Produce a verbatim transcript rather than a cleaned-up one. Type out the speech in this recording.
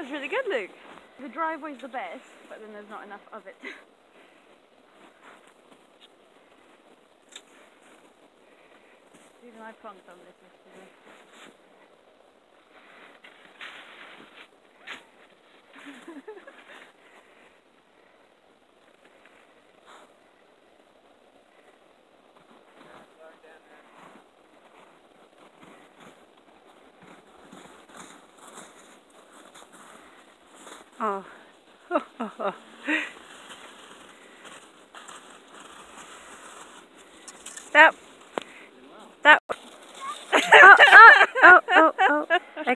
That's really good, Luke. The driveway's the best, but then there's not enough of it. Even I plonked on this yesterday. Oh. that that oh, oh, oh, oh, oh.